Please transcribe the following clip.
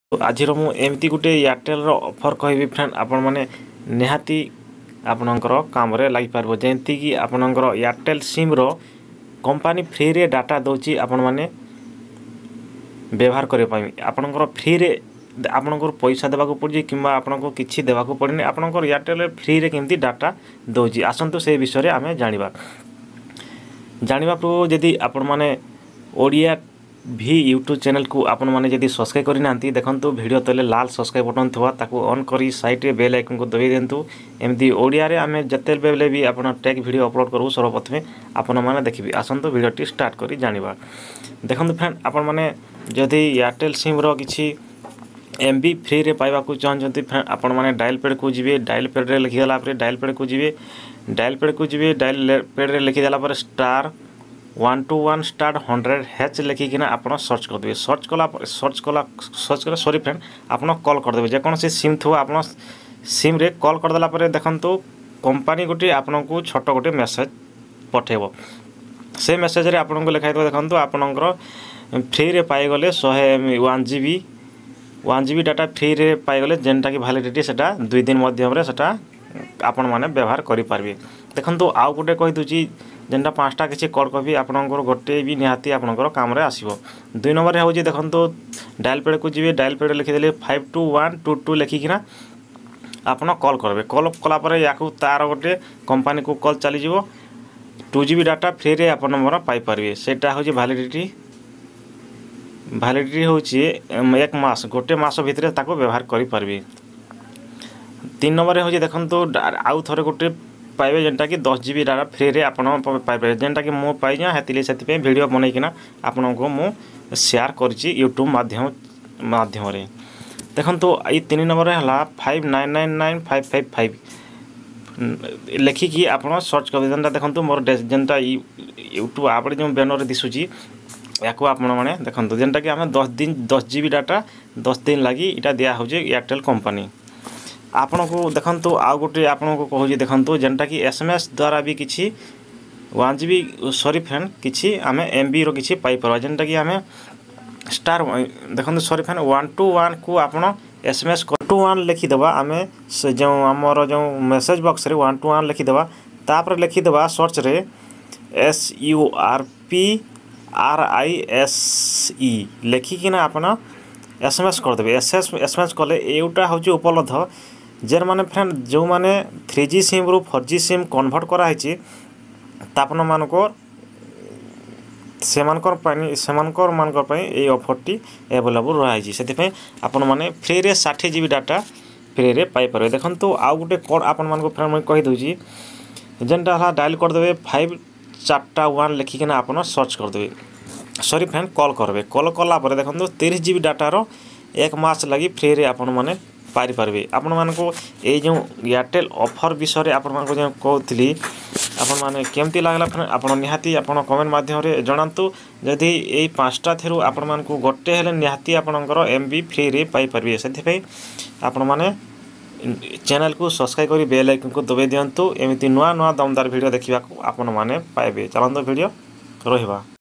तो आज एमती गोटे एयरटेल ऑफर कहि फ्रेंड आपण माने निहाती आपणकर काम रे लागि पारबो जेंति कि आपणकर एयरटेल सिम रो कंपनी फ्री रे डाटा दोची आपण माने व्यवहार करे पाई आपणकर फ्री रे आपणकर पैसा देबाको पड़जी किंबा आपणको किछि देबाको पड़नी आपणकर एयरटेल फ्री रे केमती डाटा दोची आसंतु से विषय रे आमे जानिबा प्रो जदी आपण माने ओडिया भी यूट्यूब चैनल को आपण माने जदी सब्सक्राइब करि नांती देखंतु वीडियो तले लाल सब्सक्राइब बटन थवा ताको ऑन करी साइड रे बेल आइकन को दबे देंतु एमदी ओडिया रे आमे जतेल बेले भी आपण टेक वीडियो अपलोड करू सर्वप्रथमे आपण माने देखिबी आसंतु वीडियो टी स्टार्ट करी जानिबा देखंतु फ्रेंड आपण माने जदी एयरटेल सिम रो किछि एमबी फ्री रे पाइबा को चाहंती फ्रेंड आपण माने डायल पैड को जिवे डायल पैड रे लिखि देला पर डायल पैड को जिवे डायल पैड रे लिखि देला पर स्टार 121 स्टार 100 लिखिकिना आप सर्च करदे सर्च कला सॉरी फ्रेंड आप कॉल करदे जेकोसी सिम थो आप सिम रे कॉल करदेला पर देखंतु कंपनी गोटे आपन को छोट गोटे मेसेज पठेबो से मेसेज रे आपन को लिखाइ देखंतु आपनकर फ्री रे पाई गले 1 जीबी डाटा फ्री रे पाई गले जेनटा की वैलिडिटी सेटा 2 दिन मध्यम रे सेटा आपण माने व्यवहार करि पारबे देखंतु आउ गोटे कहि दुची जेनटा पांचटा किछि कॉल करबी आपनकर गोटे भी निहाती आपनकर काम रे आसीबो 2 नंबर रे होजी देखंतु डायल पैड को जिवे डायल पैड लिखि देले 52122 लिखिकिना आपन कॉल करबे कॉल कला पर याकू तार गोटे कंपनी को कॉल चली जिवो 2 जीबी डाटा फ्री रे आपन नंबर पाई पारबे सेटा होजी वैलिडिटी होची 1 मास गोटे मास भितरे ताको व्यवहार करि पारबे 3 नंबर रे होजी देखंतु आउ थरे गोटे पाइबे जेनटा कि 10 जीबी डाटा फ्री रे आपण पाइबे जेनटा कि मो पाइ जा हेतिले सेति पे वीडियो बनै किना आपण को मो शेयर करछि YouTube माध्यम रे देखंतु ई 3 नंबर रे हला 5999555 लिखि कि आपण सर्च कर जेनटा देखंतु मोर जेनटा YouTube आप रे जो बैनर रे दिसुची याको आपण माने देखंतु जेनटा कि हमें 10 जीबी डाटा 10 दिन लागि इटा दिया होजे एयरटेल कंपनी आपण को देखंतु आउ गोटे आपण को कहूजी देखंतु जेनटा कि एसएमएस द्वारा भी किछि 1 जीबी सॉरी फ्रेंड किछि हमें एमबी रो किछि पाई परवा जेनटा कि हमें स्टार देखंतु सॉरी फ्रेंड 121 को आपण एसएमएस 121 लिखि देबा हमें से जो हमर जो मैसेज बॉक्स रे 121 लिखि देबा तापर लिखि देबा सर्च रे SURPRISE लिखि किना आपण एसएमएस कर देबे एसएमएस कले एउटा होची उपलब्ध जेर माने फ्रेंड जो माने 3G सिम रु 4G सिम कन्वर्ट करा हिची तापन मानको सेमानकर मानकर पई ए ऑफर टी अवेलेबल रहा हिची सेति पई आपन माने फ्री रे 60 जीबी डाटा फ्री रे पाई परबे देखंतु आउ गुटे कोड आपन मानको फ्रेंड मैं कहि दोजी जेनटा हला डायल कर देबे 541 लिखि केना आपन सर्च कर देबे सॉरी फ्रेंड कॉल करबे कॉल कला पर देखंतु 30 जीबी डाटा रो 1 मास लगी फ्री रे आपन माने पारि पारबे आपन मान को ए जो एयरटेल ऑफर विषय रे आपन मान को जो कहउतली आपन माने केमती लागला फ्रेंड आपन निहाती आपन कमेंट माध्यम रे जणांतु जदी ए पांचटा थेरु आपन मान को गोटे हेले निहाती आपनकर एमबी फ्री रे पाई पारबे सेति पे आपन माने चैनल को सब्सक्राइब करी बेल आइकन को दबे दियंतु एमिति नुआ दमदार वीडियो देखिबा को आपन माने पाइबे चलंतो वीडियो रहिबा।